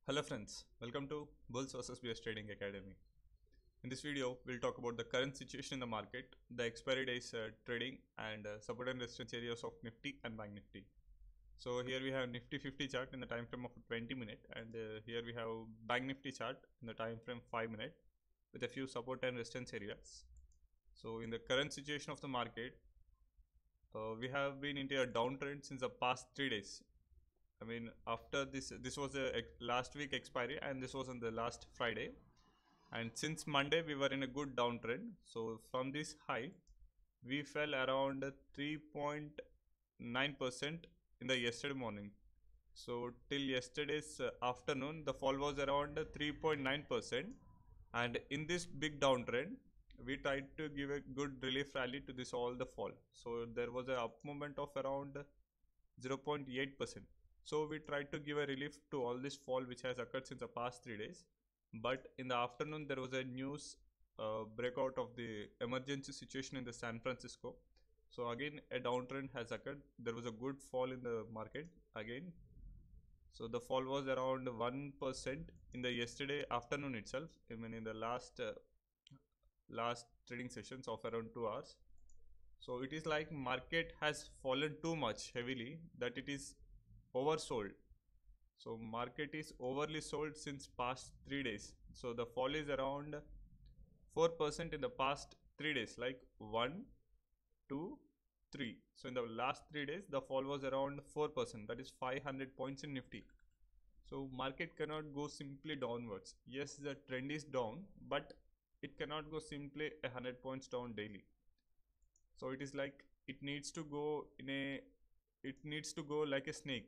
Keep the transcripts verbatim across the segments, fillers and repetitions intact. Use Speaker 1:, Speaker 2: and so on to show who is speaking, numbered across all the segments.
Speaker 1: Hello friends, welcome to Bulls versus Bears Trading Academy. In this video, we'll talk about the current situation in the market, the expiry days uh, trading and uh, support and resistance areas of Nifty and Bank Nifty. So here we have Nifty fifty chart in the time frame of twenty minute, and uh, here we have Bank Nifty chart in the time frame five minute with a few support and resistance areas. So in the current situation of the market, uh, we have been into a downtrend since the past three days. I mean, after this, this was a last week expiry, and this was on the last Friday. And since Monday, we were in a good downtrend. So from this high, we fell around three point nine percent in the yesterday morning. So till yesterday's uh, afternoon, the fall was around three point nine percent. And in this big downtrend, we tried to give a good relief rally to this all the fall. So there was a up movement of around zero point eight percent. So we tried to give a relief to all this fall which has occurred since the past three days. But in the afternoon, there was a news uh, breakout of the emergency situation in the San Francisco. So again, a downtrend has occurred. There was a good fall in the market again. So the fall was around one percent in the yesterday afternoon itself. I mean, in the last uh, last trading sessions of around two hours. So it is like market has fallen too much heavily that it is oversold. So market is overly sold since past three days. So the fall is around four percent in the past three days, like one, two, three. So in the last three days, the fall was around four percent. That is five hundred points in Nifty. So market cannot go simply downwards. Yes, the trend is down, but it cannot go simply one hundred points down daily. So it is like it needs to go in a, it needs to go like a snake.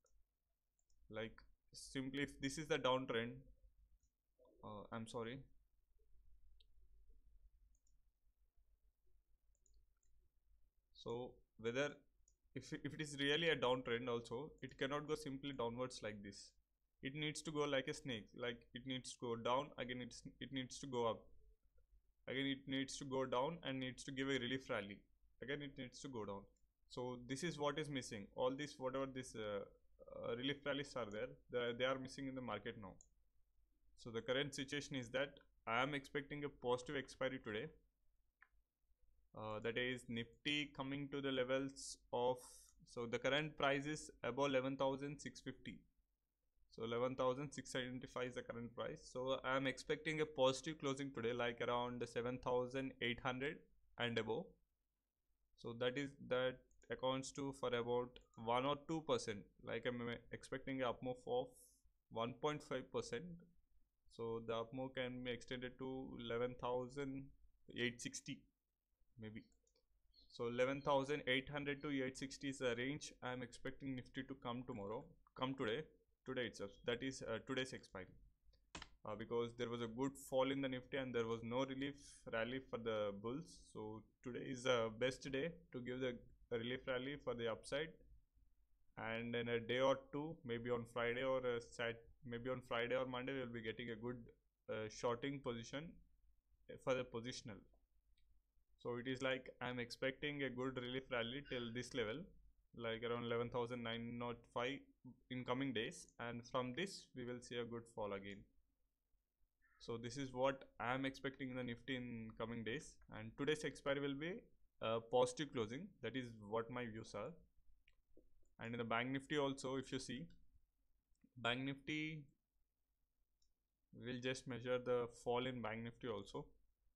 Speaker 1: Like simply if this is the downtrend, uh, I'm sorry. So whether if, if it is really a downtrend also, it cannot go simply downwards like this. It needs to go like a snake, like it needs to go down, again it's, it needs to go up. Again it needs to go down and needs to give a relief rally. Again it needs to go down. So this is what is missing. All this, whatever this uh, uh, relief rallies are there, the, they are missing in the market now. So the current situation is that I am expecting a positive expiry today. Uh, that is Nifty coming to the levels of, so the current price is above eleven thousand six hundred fifty. So eleven thousand six hundred seventy-five is the current price. So I am expecting a positive closing today, like around seven thousand eight hundred and above. So that is that accounts to for about one or two percent. Like I'm expecting a up move of one point five percent. So the up move can be extended to eleven thousand eight hundred sixty maybe. So eleven thousand eight hundred to eight hundred sixty is the range I am expecting Nifty to come tomorrow, come today, today itself. That is uh, today's expiry. Uh, because there was a good fall in the Nifty and there was no relief rally for the bulls. So today is the best day to give the relief rally for the upside. And in a day or two, maybe on Friday or a sat, maybe on Friday or Monday, we will be getting a good uh, shorting position for the positional. So it is like I am expecting a good relief rally till this level, like around eleven thousand nine hundred five in coming days, and from this we will see a good fall again. So this is what I am expecting in the Nifty in coming days, and today's expiry will be a positive closing. That is what my views are. And in the Bank Nifty also, if you see, Bank Nifty, will just measure the fall in Bank Nifty also.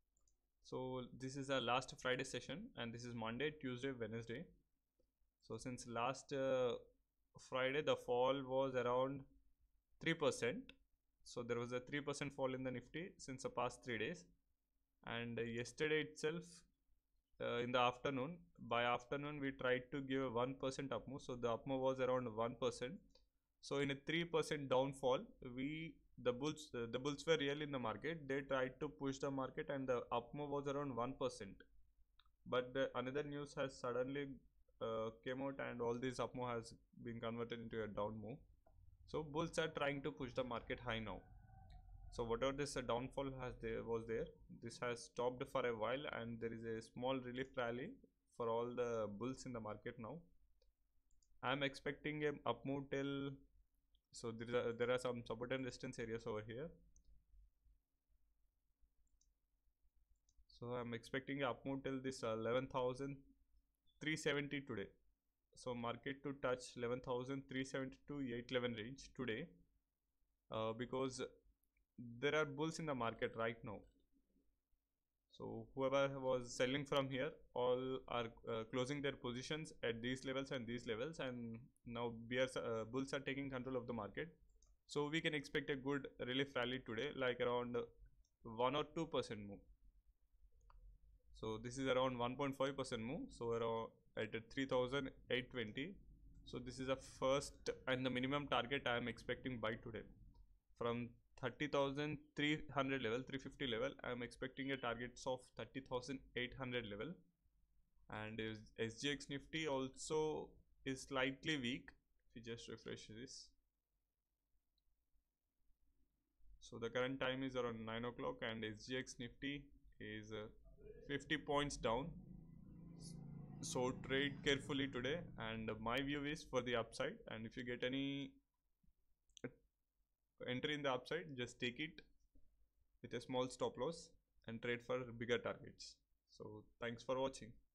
Speaker 1: So this is our last Friday session, and this is Monday, Tuesday, Wednesday. So since last uh, Friday, the fall was around three percent. So there was a three percent fall in the Nifty since the past three days. And uh, yesterday itself, uh, in the afternoon, by afternoon, we tried to give a one percent up move. So the up move was around one percent. So in a three percent downfall, we the bulls uh, the bulls were really in the market. They tried to push the market, and the up move was around one percent. But the another news has suddenly uh, came out, and all this up move has been converted into a down move. So bulls are trying to push the market high now. So whatever this uh, downfall has there was there, this has stopped for a while, and there is a small relief rally for all the bulls in the market now. I am expecting a up move till So there, is a, there are some support and resistance areas over here. So I'm expecting a up move till this uh, eleven thousand three seventy today. So market to touch eleven thousand three seventy to eight eleven range today, uh, because there are bulls in the market right now. So whoever was selling from here, all are uh, closing their positions at these levels and these levels, and now bears, uh, bulls are taking control of the market. So we can expect a good relief rally today, like around one or two percent move. So this is around one point five percent move. So around at three thousand eight hundred twenty. So this is a first and the minimum target I am expecting by today. From thirty thousand three hundred level, three fifty level, I am expecting a targets of thirty thousand eight hundred level. And S G X Nifty also is slightly weak. If you just refresh this. So the current time is around nine o'clock and S G X Nifty is uh, fifty points down. So trade carefully today, and my view is for the upside, and if you get any entry in the upside, just take it with a small stop loss and trade for bigger targets. So thanks for watching.